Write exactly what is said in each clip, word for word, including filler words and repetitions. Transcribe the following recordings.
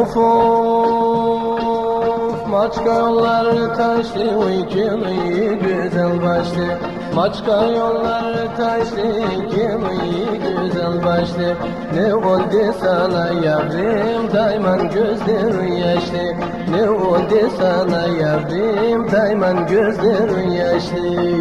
Of of, Maçka yolları taşlı, uykuyu güzel başlı. Maçka yolları taşlı, uykuyu güzel başlı. Ne oldu sana yavrum, dayman gözlerin yaşlı. Ne oldu sana yavrum, dayman gözlerin yaşlı.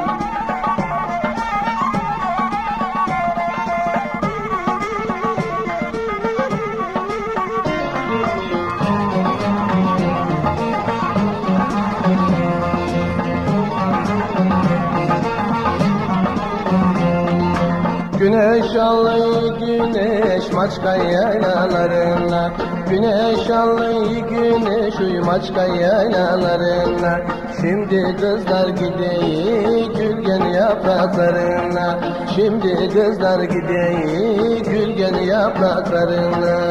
Güneş allı güneş Maçka yaylalarına, güneş allı güneş uy Maçka yaylalarına. Şimdi kızlar gideyi gülgen yapraklarına, şimdi kızlar gideyi gülgen yapraklarına.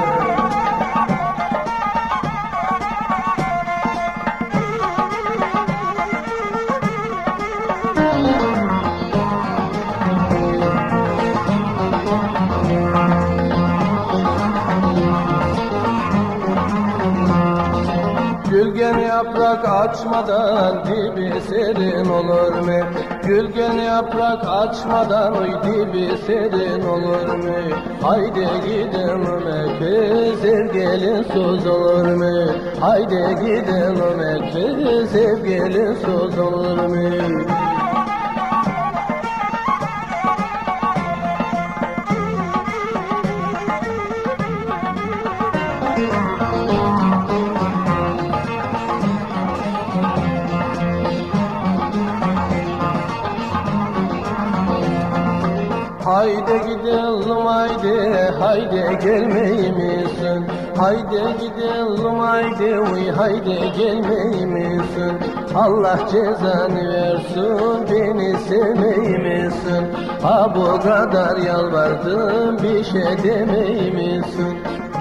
Gülgen yaprak açmadan dibi serin olur mu? Gülgen yaprak açmadan oy dibi serin olur mu? Haydi gidelim Mekke, sevgilin söz olur mu? Haydi gidelim Mekke, sevgilin söz olur mu? Haydi gidelim haydi, haydi gelmeyi misin? Haydi gidelim haydi, uy haydi gelmeyi misin? Allah cezanı versin, beni sevmeyi misin? Ha bu kadar yalvardım, bir şey demeyi misin?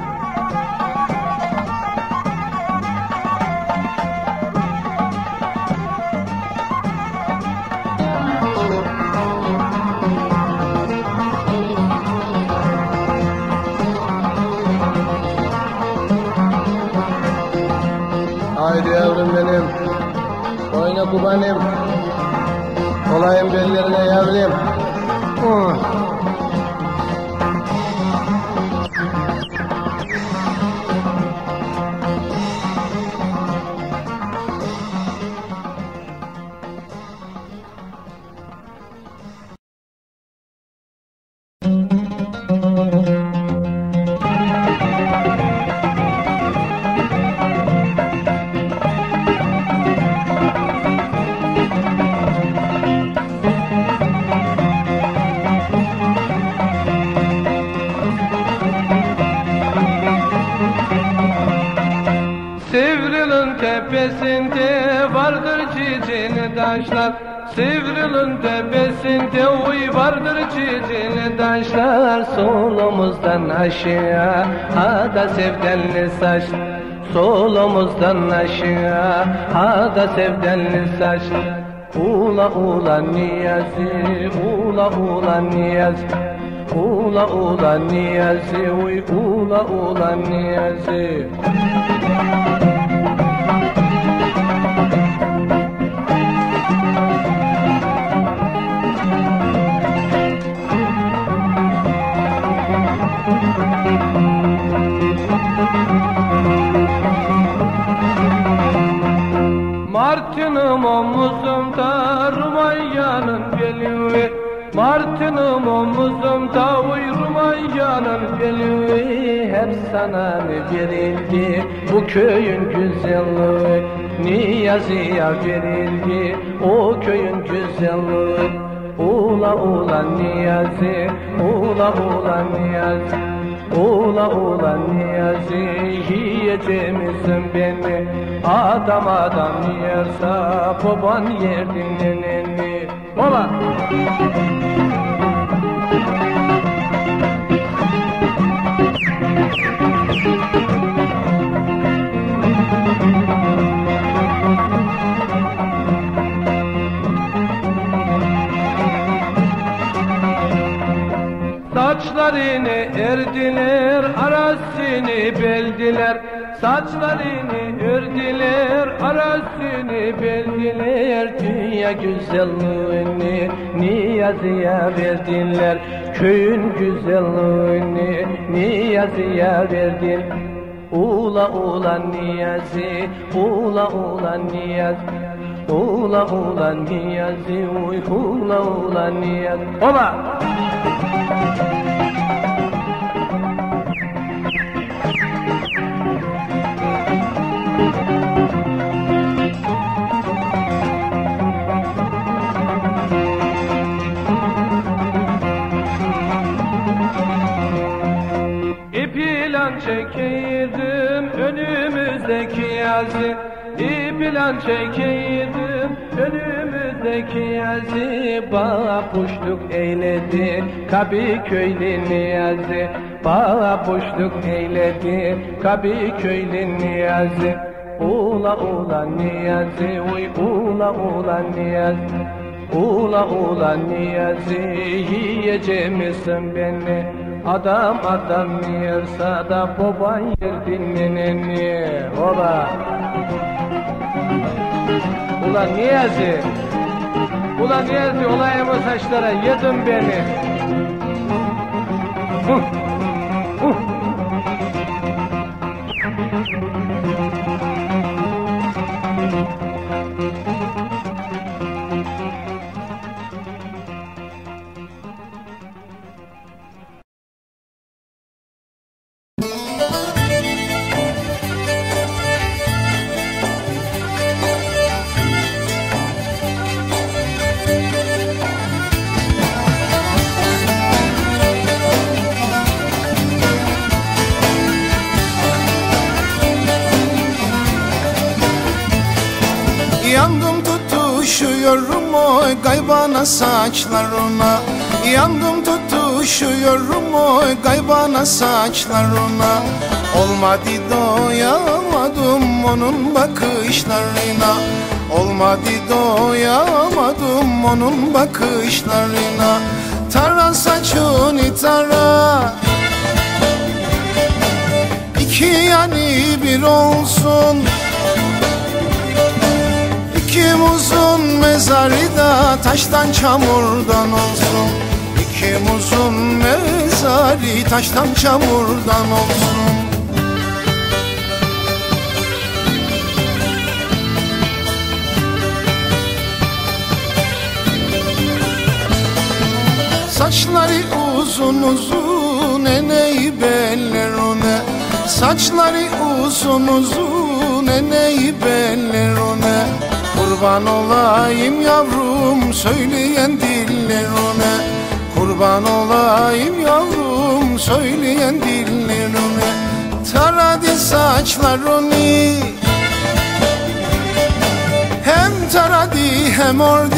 Haydi yavrum benim, oyna kubanim, olayım bellerine yavrum. Uh. Sivril'in tepesinde vardır cicili taşlar. Sivril'in tepesinde uy vardır cicili taşlar. Solumuzdan aşağı ha da sevdenli saç. Solumuzdan aşağı ha da sevdenli saç. Ula ula niyazi, ula ula niyazi. Ula ula niyazi, uy ula ula niyazi. Martınım omuzumda Rumayyanın beli, Martınım omuzumda uy Rumayyanın beli. Hep sana mı verildi bu köyün güzelliği? Niyazi'ye verildi o köyün güzelliği. Ula ula Niyazi, ula ula Niyazi. Ula ula Niyazi, yiyeceğimizin beni. Adam adam yersa baban yerdin neneni. Ola! Saçlarını erdiler arasını beldiler, saçlarını ördüler, arasını beldiler. Dünya güzelliğini Niyazi'ye verdiler, köyün güzelliğini Niyazi'ye verdiler. Ula ula Niyazi, ula ula Niyazi, ula ula Niyazi, uy ula ula Niyazi. Ola! İplan çekeydim önümüzdeki yazı, İplan çekeydim önümüzdeki yazı. Bağa puşluk eyledi Kabiköylü Niyazi, bağa puşluk eyledi Kabiköylü Niyazi. Ula ula Niyazi, uy ula ula Niyazi, ula ula Niyazi, yiyecek misin beni? Adam adam yersa da baban yer dinleneni. Ola! Ulan Niyazi, ulan Niyazi, olayım o saçlara, yedin beni. Huh, huh. Yandım tutuşuyorum oy gaybana saçlarına, yandım tutuşuyorum oy gaybana saçlarına. Olmadı doyamadım onun bakışlarına, olmadı doyamadım onun bakışlarına. Tara saçını tara, iki yani bir olsun. İkim uzun mezarı da taştan çamurdan olsun, İkim uzun mezarı taştan çamurdan olsun. Saçları uzun uzun eneği beller ona, saçları uzun uzun eneği beller ona. Kurban olayım yavrum söyleyen diller ona, kurban olayım yavrum söyleyen diller ona. Taradı saçlarını, hem taradı hem ordu.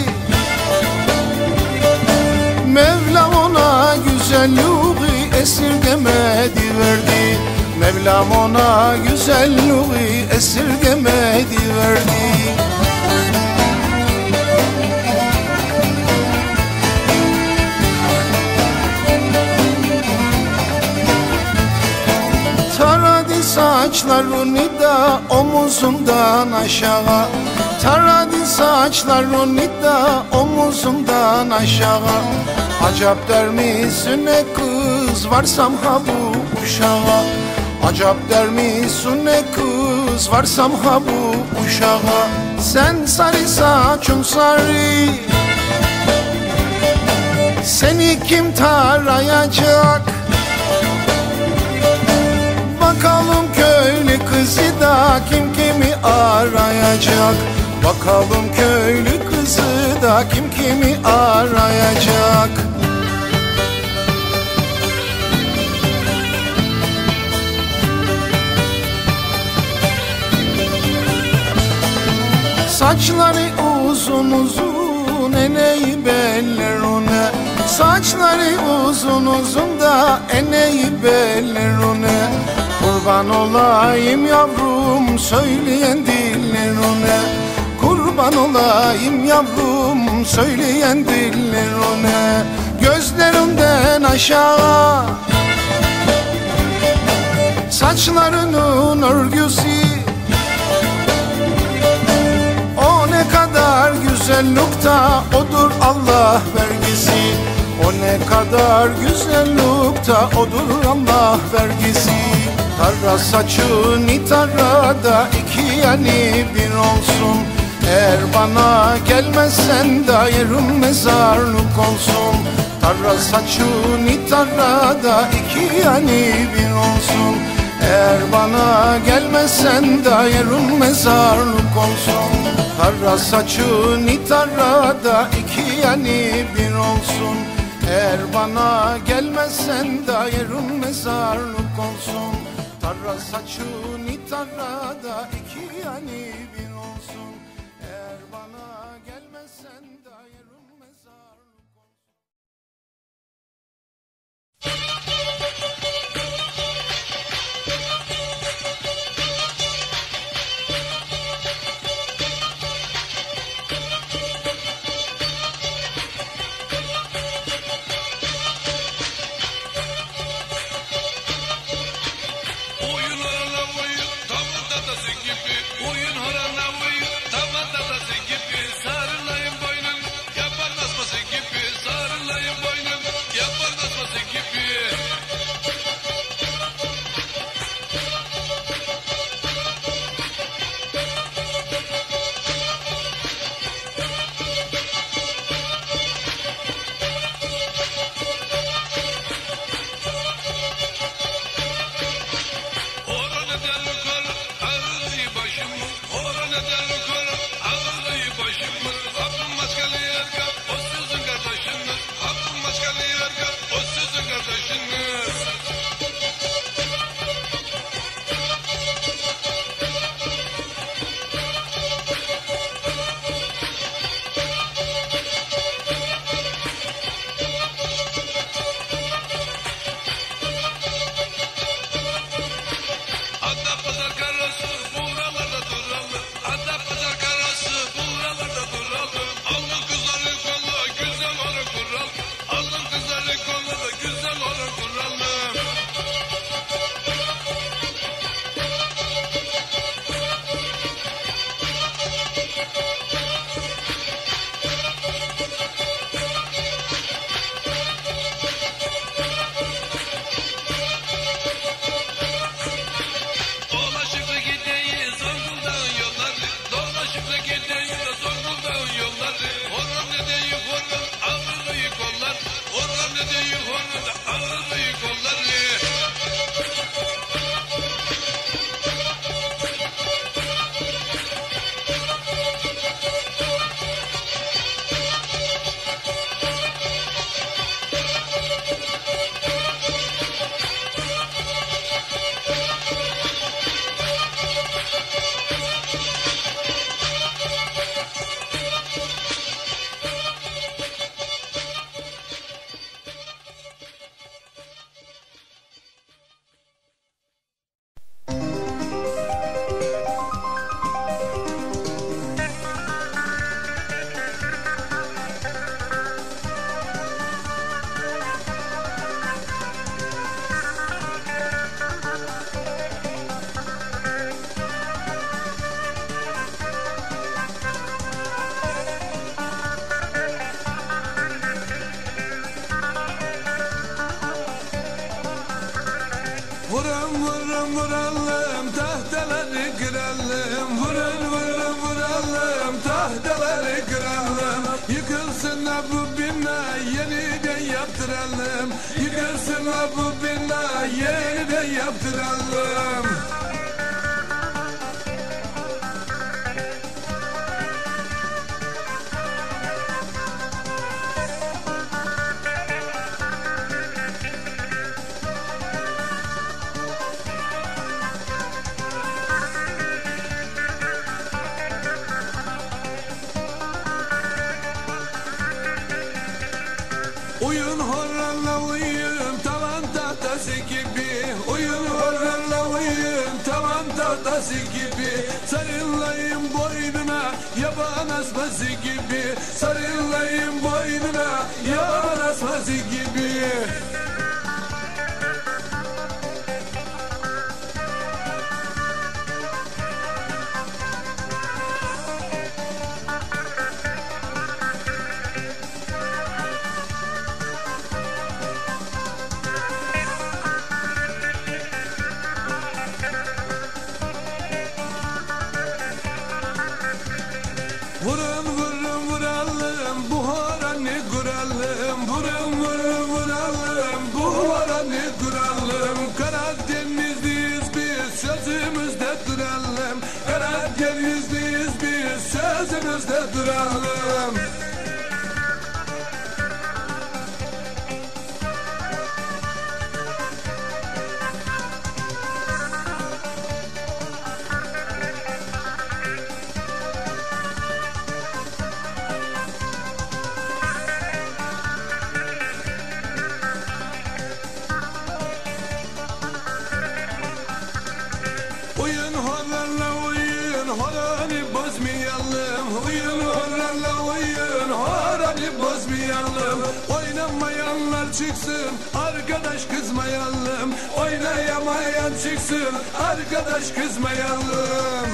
Mevlam ona güzelliği esirgemedi verdi, Mevlam ona güzelliği esirgemedi verdi. Taradı saçlarını da omuzundan aşağı, taradı saçlarını da omuzundan aşağı. Acap der misin ne kız varsam ha bu uşağa, acap der misin ne kız varsam ha bu uşağa. Sen sarı saçın sarı, seni kim tarayacak? Bakalım köylü kızı da kim kimi arayacak? Bakalım köylü kızı da kim kimi arayacak? Saçları uzun uzun eneği beller ona, saçları uzun uzun da eneği beller ona. Kurban olayım yavrum söyleyen diller ona, kurban olayım yavrum söyleyen diller ona. Gözlerimden aşağı saçlarının örgüsü. O ne kadar güzel nokta, odur Allah vergisi. O ne kadar güzel nokta, odur Allah vergisi. Tarra saçını tarrada iki yani bir olsun. Eğer bana gelmezsen da yerim mezarlık olsun. Tarra saçını tarrada iki yani bir olsun. Eğer bana gelmezsen da yerim mezarlık olsun. Tarra saçını tarrada iki yani bir olsun. Eğer bana gelmezsen da yerim mezarlık olsun. Tarra saçını tarrada iki yani bir olsun. Eğer bana gelmezsen da yerim mezarlık olsun. Vurun vurun vuralım tahtaları kıralım. Vurun vurun vuralım tahtaları kıralım. Yıkılsın la bu bina yeniden yaptıralım. Yıkılsın la bu bina yeniden yaptıralım. Oyun horlarla oyun tavan tahtası gibi. Oyun horlarla oyun tavan tahtası gibi. Sarılayım boynuna yaban asması gibi. Sarılayım boynuna yaban asması gibi. Vurun vurun vuralım bu horanı kuralım. Vurun vurun vuralım bu horanı kuralım. Karadenizliyiz biz sözümüzde duralım. Karadenizliyiz biz sözümüzde duralım. Uyun horlarla uyun, horanı bozmayalım. Uyun horlarla uyun, horanı bozmayalım. Oynamayanlar çıksın, arkadaş kızmayalım. Oynayamayan çıksın, arkadaş kızmayalım.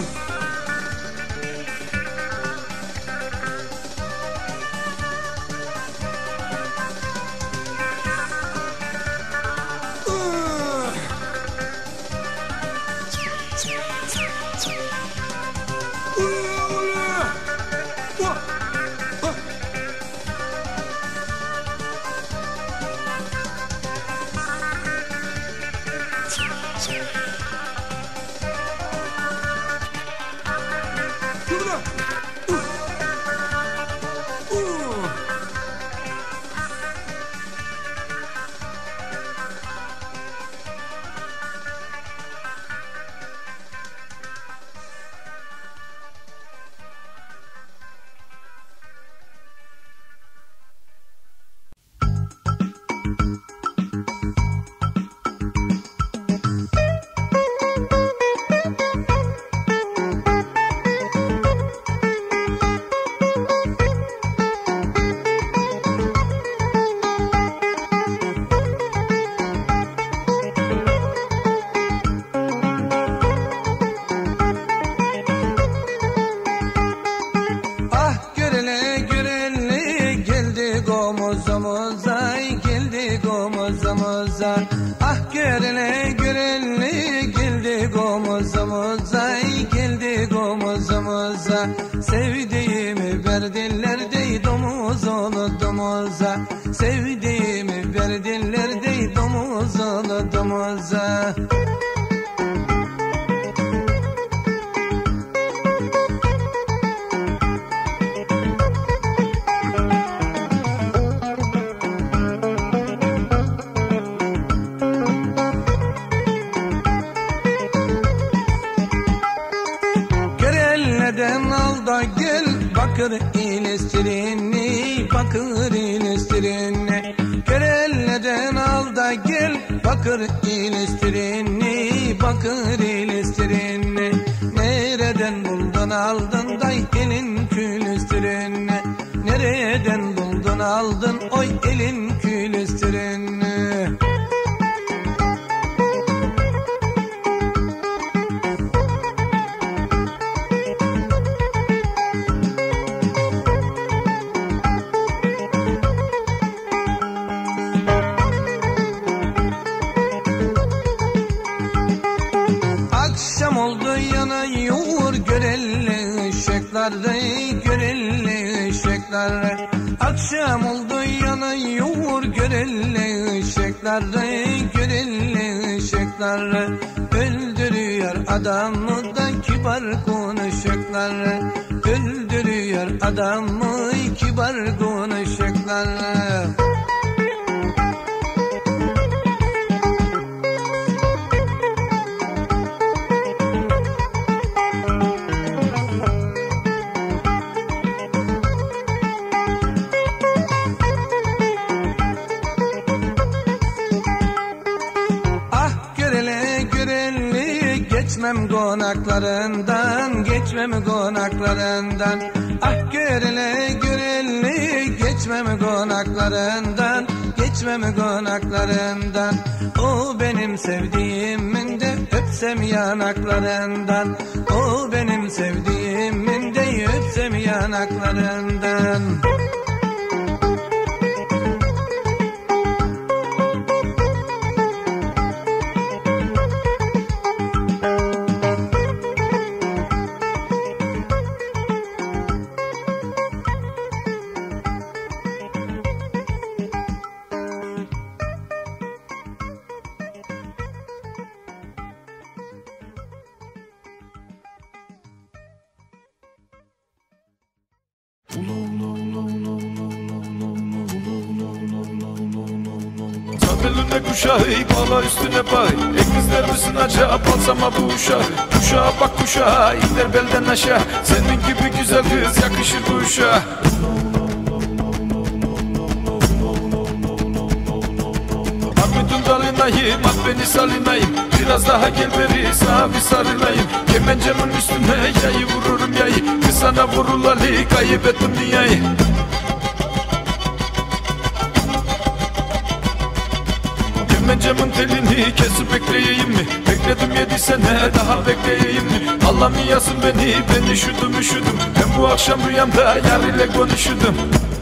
Ah görene görene geldik omuzumuza, geldik omuzumuza. Sevdiğimi verdiler dey domuz olu domuza. Sevdiğimi verdiler dey domuz olu domuza. Bakır ilestirini, bakır ilestirini. Kerelleden al da gel, bakır ilestirini, bakır ilestirini. Nereden buldun aldın da elin külüstürini. Nereden buldun aldın oy elin külüstürini. Görelli ışıklar, akşam oldu yanıyor görelli ışıklar, görelli ışıklar. Öldürüyor adamı da kibar konuşuklar, öldürüyor adamı kibar konuşuklar. Geçmem konaklarından, geçmem konaklarından. Ah görele göreli, geçmem konaklarından, geçmem konaklarından. O benim sevdiğimin de öpsem yanaklarından. O benim sevdiğimin de öpsem yanaklarından. beline kuşağı, bağla üstüne bağ. Ekizler misin acaba balsama bu uşağı? Kuşağa bak kuşağa, iner belden aşağı. Senin gibi güzel kız yakışır bu uşağa. Armudun dalınayım, at beni salinayım. Biraz daha gel beri, sana bir sarılayım. Kemencemin üstüne yayı vururum yayı. Kız sana vurulalı, kaybettim dünyayı. Kemencemin telini kesip bekleyeyim mi? Bekledim yedi sene, daha bekleyeyim mi? Allah mı yasın beni, ben üşüdüm üşüdüm. Ben bu akşam rüyamda yar ile konuşudum.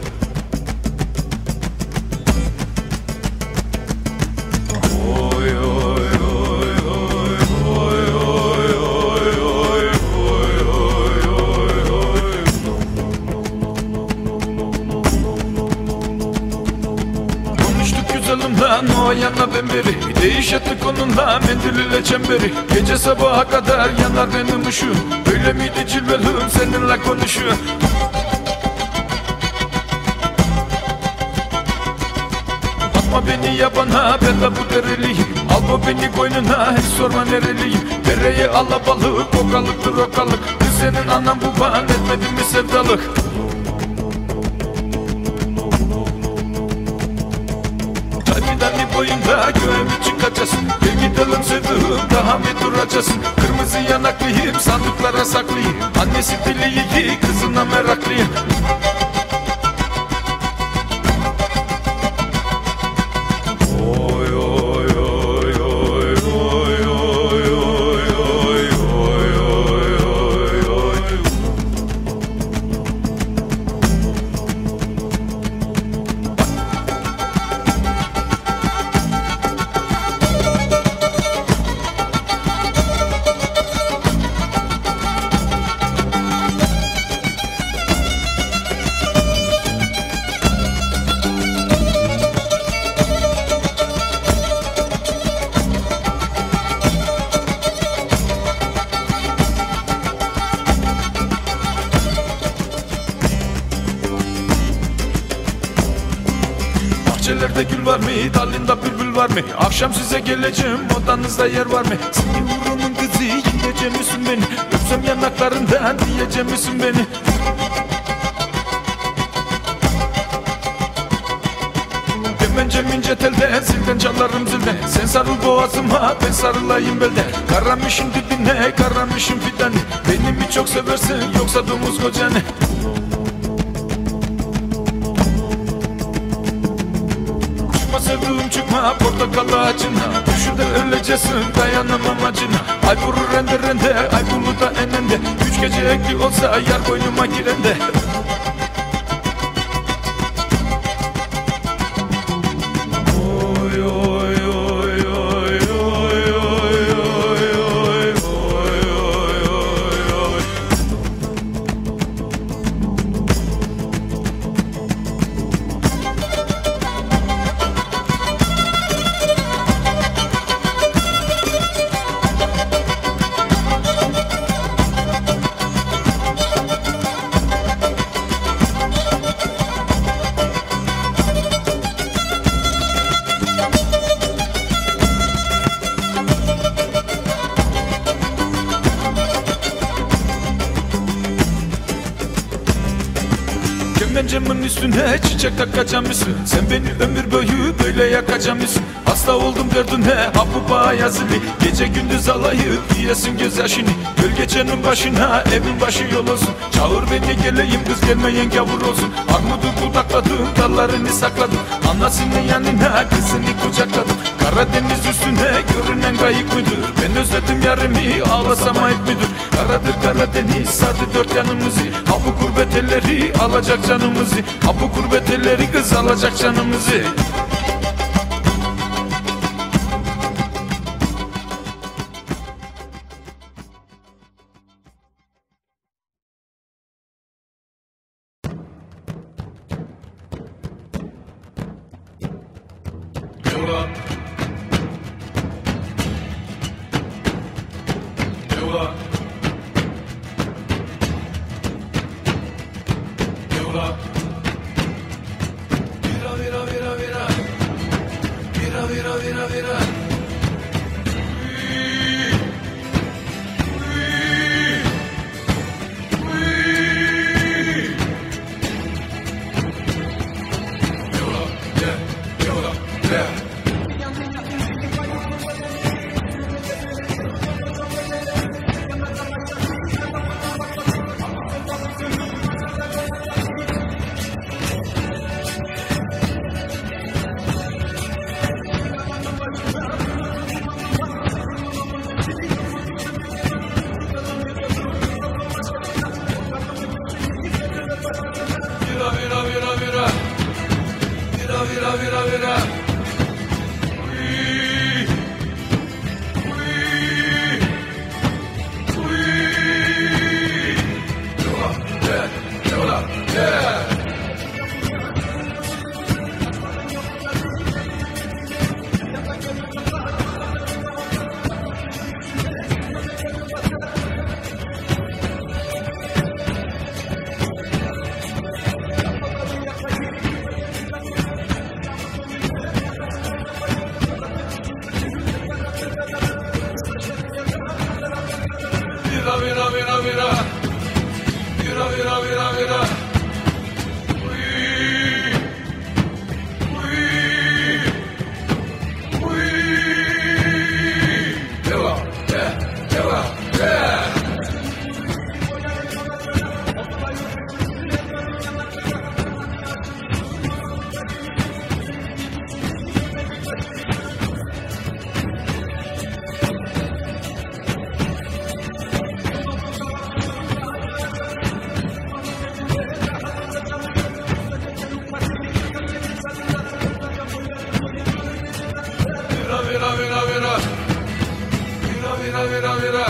O yana ben beri değiş ettik onunla mendil ile çemberi. Gece sabaha kadar yanar benim ışığım. Öyle miydi cilvelüm seninle konuşuyor. Atma beni yabana, ben de bu dereliyim. Al bu beni koynuna, hiç sorma nereliyim. Dereye alabalık, okalıktır okalık. Kız senin anan baban etmedin mi sevdalık? Kalbidani boyunda göğüm için kaçasın. Gel gidelim sevduğum, daha mı duracasın? Kırmızı yanaklıyım, sandıklara saklıyım. Annesi dili iyi, kızına meraklıyım. Oy oy oy oy oy oy oy oy oy oy oy. Bahçelerde gül var mı? Dalında bülbül var mı? Akşam size geleceğim, odanızda yer var mı? Sevgi vurumun kızı, yiyecek misin beni? Öpsem yanaklarından diyecek misin beni? Kemencem ince telden, zilden çalarım zilden. Sen sarıl boğazıma, ben sarılayım belden. Karamışın dibine, karamışın fidanı. Beni mi çok seversin, yoksa domuz kocanı? Sevduğum çıkma portakal ağacına. Düşüde ölecesin, dayanamam acına. Ay vurur rende rende, ay buluta enende. Üç gece ekli olsa yar koynuma girende. Oy oy oy oy oy oy oy oy oy oy oy. Kemencemin üstüne çiçek takacağım mısın? Sen beni ömür boyu böyle yakacağım mısın? Hasta oldum derdine, ha bu bağ yazılı. Gece gündüz alayıp yiyesin gözyaşını. Gölgecenin başına, evin başı yol olsun. Çağır beni geleyim, kız gelmeyen gavur olsun. Armudu budakladım, dallarını sakladım. Anasının yanına, kızını kucakladım. Karadeniz üstüne görünen kayık müdür? Ben özledim yarimi, ağlasam ayıp müdür? Karadır Karadeniz, sardı dört yanımızı. Ha bu gurbet elleri alacak canımızı. Ha bu gurbet elleri kız alacak canımızı. Yola Yola Yola Vira vira vira vira Vira Vira vira vira vira. Uy. Uy. Uy. Devam. De. Devam. De. Vira, vira, vira. Vira, vira, vira, vira.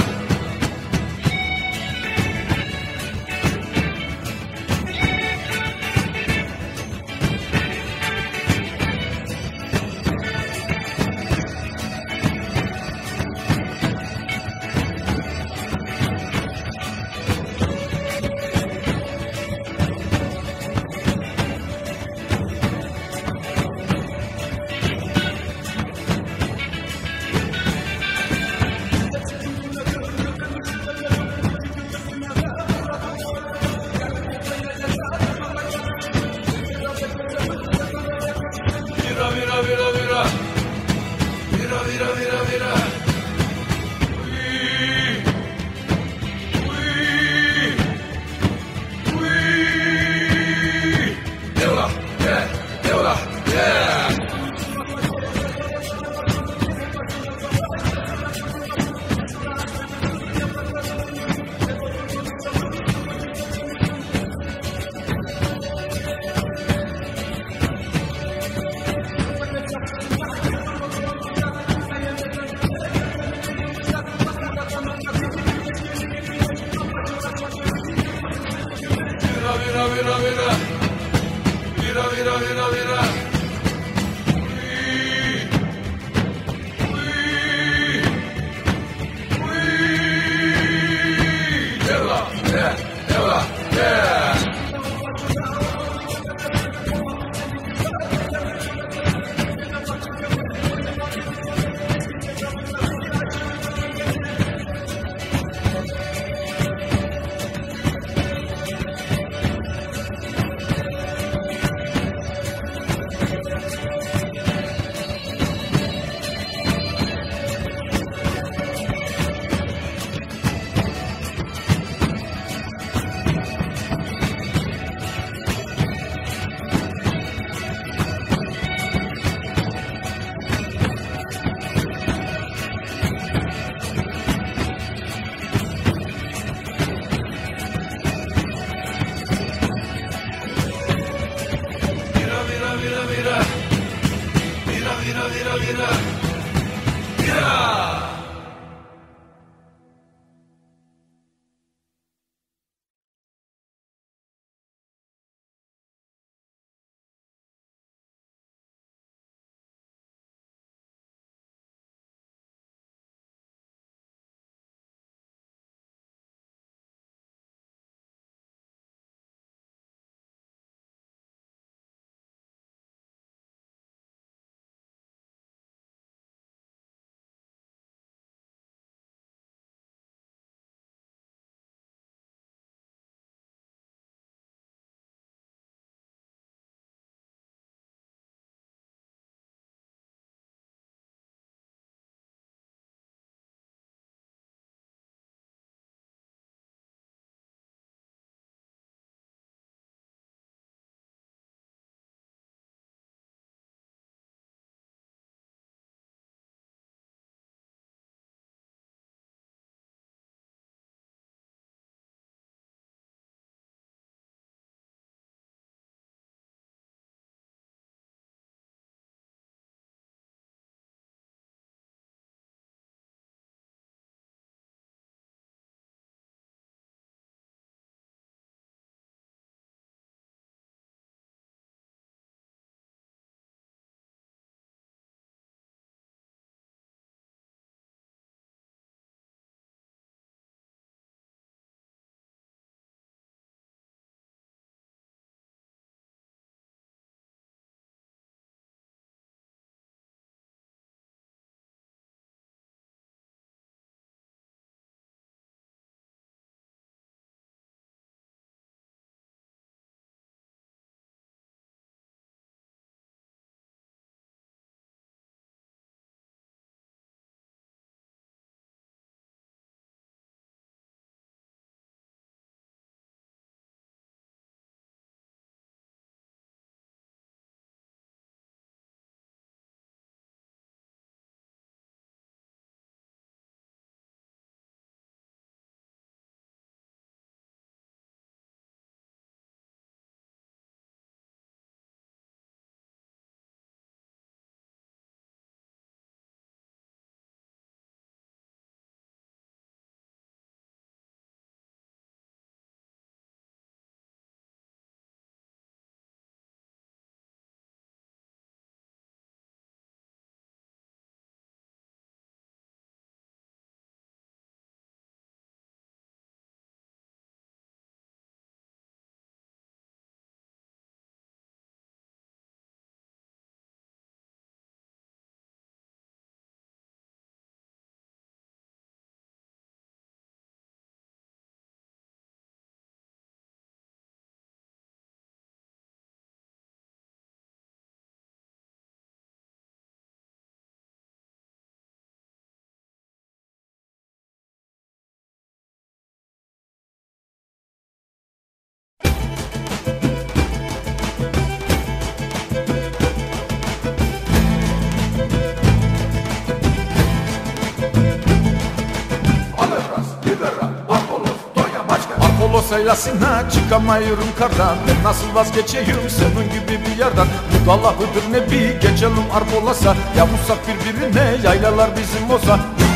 saylasına çıkamıyorum kardan. Ben nasıl vazgeçeyim senin gibi bir yerden? Bu Allah'ıdır nebi geçelim arp olasa. Yavuşsak birbirine yaylalar bizim olsa.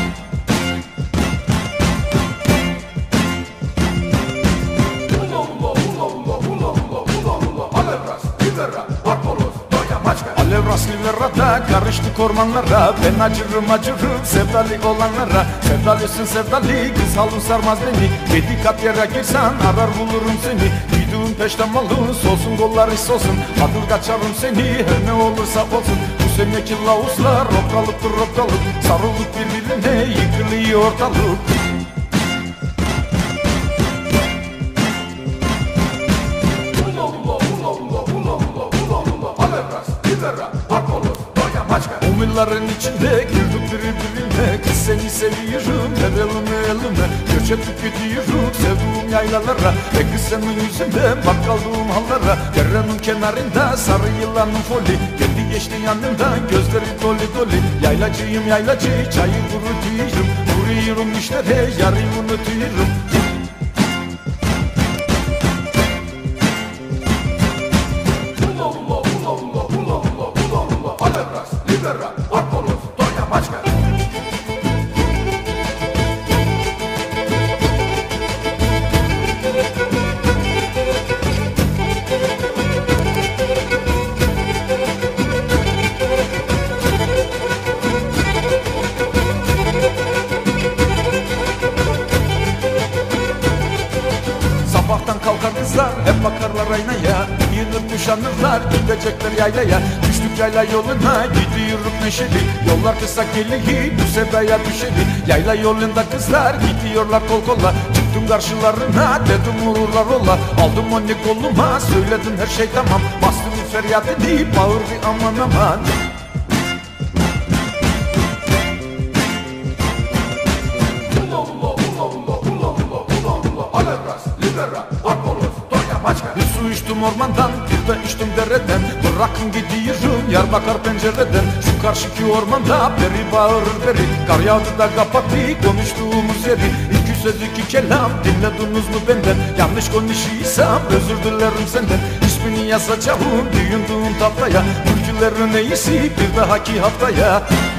Alevras Livera'da karıştık ormanlara. Ben acırım acırım sevdalı olanlara. Sevdalısın sevdalı kız halun sarmaz beni. Yedi kat yere girsen arar bulurum seni. Giyduğun peştemalın solsun kolları solsun. Adır kaçarım seni her ne olursa olsun. Bu seneki lavuzlar okkalıktır okkalık. Sarılık birbirine yıkılıyor ortalık. Umilların içinde girdik birbirine. Kız seni seviyorum her elime elime. Göç edip gidiyorum sevduğum yaylalara. E kız senin yüzünden bak kaldığım hallara. Derenin kenarında sarı yılanın foli. Geldi geçti yanımdan gözleri dolu dolu. Yaylacıyım yaylacı çayı kurutuyorum. Vuruyorum işlere yarı unutuyorum. Sabahtan kalkar kızlar hep bakarlar aynaya. Yığınıp kuşanırlar gidecekler yaylaya. Düştük yayla yoluna gidiyoruz neşeli. Yollar kısa geliyor bu sevdaya düşeli. Yayla yolunda kızlar gidiyorlar kol kola. Çıktım karşılarına dedim vururlar ola. Aldım onu koluma söyledim her şey tamam. Bastım feryat edip bağırdı aman aman. Bir su içtim ormandan, bir de içtim dereden. Bırakın gidiyorum Diyarbakır pencereden. Şu karşıki ormanda beri bağırır beri. Kar yağdı da kapattı konuştuğumuz yeri. İki söz iki kelam dinlediniz mi benden? Yanlış konuşuyorsam özür dilerim senden. İsmini yazacağım düğündüğüm tahtaya. Türkülerin iyisi bir dahaki haftaya.